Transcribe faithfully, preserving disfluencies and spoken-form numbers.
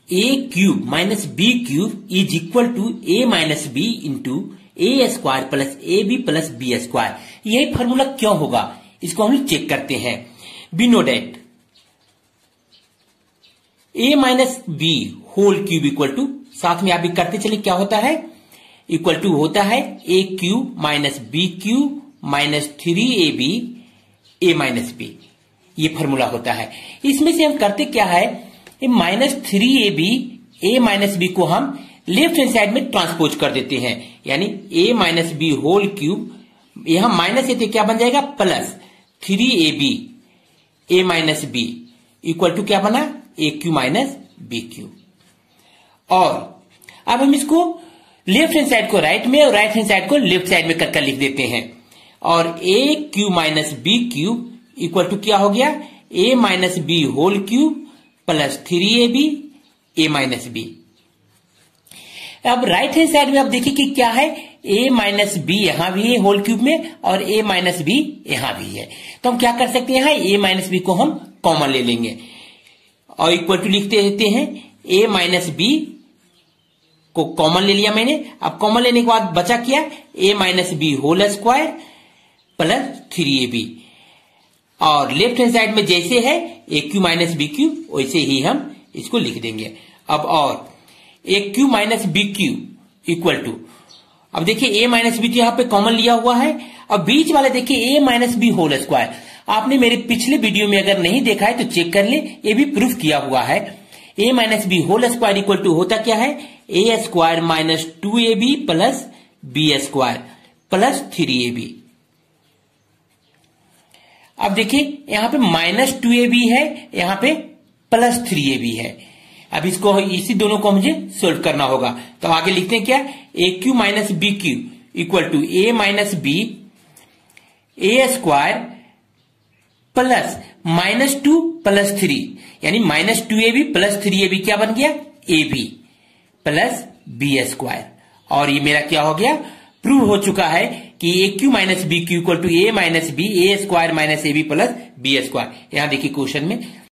A cube minus B cube is equal to A minus B into A square plus A B plus B square. यही formula क्यों होगा, इसको हम check करते हैं। We know that A minus B whole cube equal to, साथ में आप भी करते चले, क्या होता है, इक्वल टू होता है A cube minus B cube minus three A B A minus B. ये फॉर्मूला होता है। इसमें से हम करते क्या है, minus three A B A minus B को हम लेफ्ट हैंड साइड में ट्रांसपोज कर देते हैं, यानी A minus B whole cube, यहां माइनस है क्या बन जाएगा, plus three A B A minus B equal to क्या बना, A cube minus B Q. और अब हम इसको लेफ्ट हैंड साइड को राइट में और राइट हैंड साइड को लेफ्ट साइड में करके लिख देते हैं। और A cube minus B cube equal to क्या हो गया, A minus B whole cube plus three A B A minus B. अब राइट हैंड साइड में आप देखिए कि क्या है, ए माइनस बी यहां भी है होल क्यूब में और ए माइनस बी यहां भी है। तो हम क्या कर सकते हैं, ए माइनस बी को हम कॉमन ले लेंगे और इक्वल टू लिखते रहते हैं, ए माइनस बी को कॉमन ले लिया मैंने। अब कॉमन लेने के बाद बचा क्या, A minus B whole square plus three A B. और लेफ्ट हैंड साइड में जैसे है A cube minus B cube वैसे ही हम इसको लिख देंगे। अब और A cube minus B cube equal to, अब देखिए ए माइनस बी यहां पे कॉमन लिया हुआ है। अब बीच वाले देखिए A minus B whole square, आपने मेरे पिछले वीडियो में अगर नहीं देखा है तो चेक कर ले, ये भी प्रूफ किया हुआ है। A minus B whole square equal to होता क्या है, A square minus two A B plus B square plus three A B. अब देखिए यहां पे माइनस टू ए बी है, यहां पे प्लस थ्री ए बी है। अब इसको इसी दोनों को मुझे सोल्व करना होगा। तो आगे लिखते हैं क्या, A cube minus B cube equal to A minus B A square plus minus two plus three, यानी minus two A B plus three A B क्या बन गया, A B plus B square. और ये मेरा क्या हो गया, प्रूव हो चुका है कि A cube minus B cube equal to A minus B A square minus A B plus B square. यहां देखिए क्वेश्चन में